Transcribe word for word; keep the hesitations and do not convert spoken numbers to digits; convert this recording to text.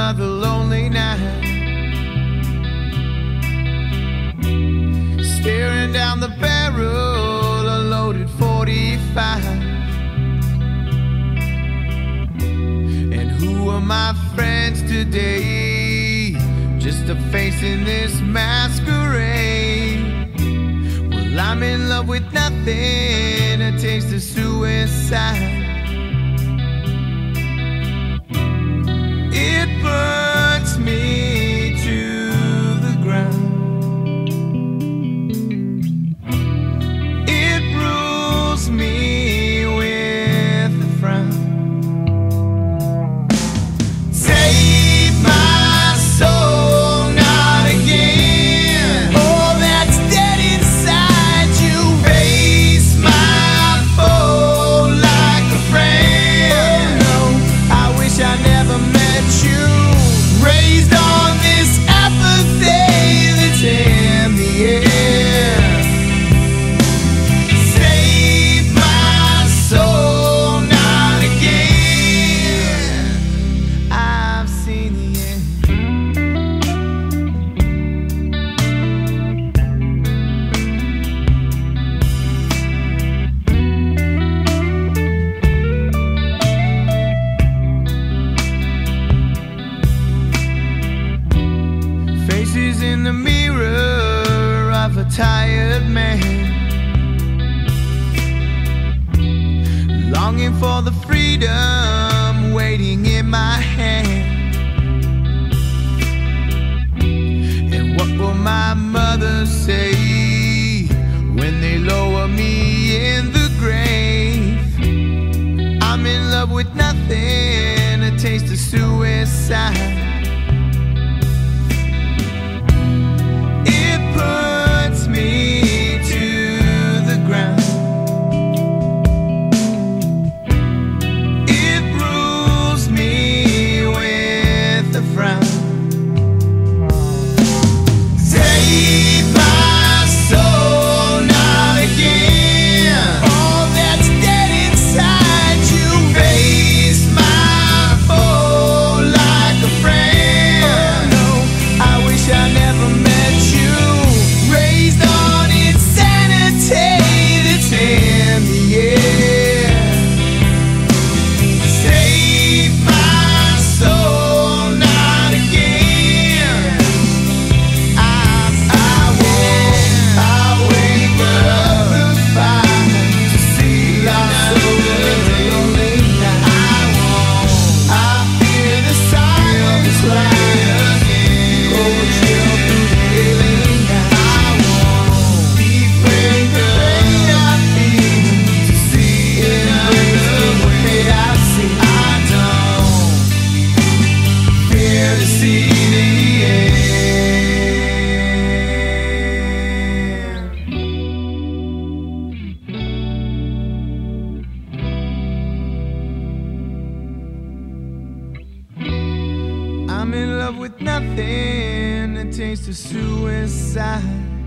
another lonely night, staring down the barrel of loaded forty-five. And who are my friends today? Just a face in this masquerade. Well, I'm in love with nothing, a taste of suicide. It burns me to the ground. It rules me with a frown. Take my soul, not again. All that's dead inside you. Face my foe like a friend. Oh no, I wish I never met you. Raised on this apathy that's in the air. Save my soul, not again. I've seen the end. Faces in the mirror of a tired man, longing for the freedom waiting in my hand. And what will my mother say when they lower me in the grave? I'm in love with nothing, a taste of suicide. It puts me to the ground. It rules me with a frown. Take my soul, not again. All that's dead inside you. Face my foe like a friend. Oh no, I wish I never met you. Raised on insanity that's in the air. Save my soul, not again. I, I won't, I wake up the fire to see another lonely night. I won't, I hear the silence cry again. Cold chill through the alien night. I won't be afraid the pain I feel to see another way I see. I don't fear to see the end. I'm in love with nothing, a taste of suicide.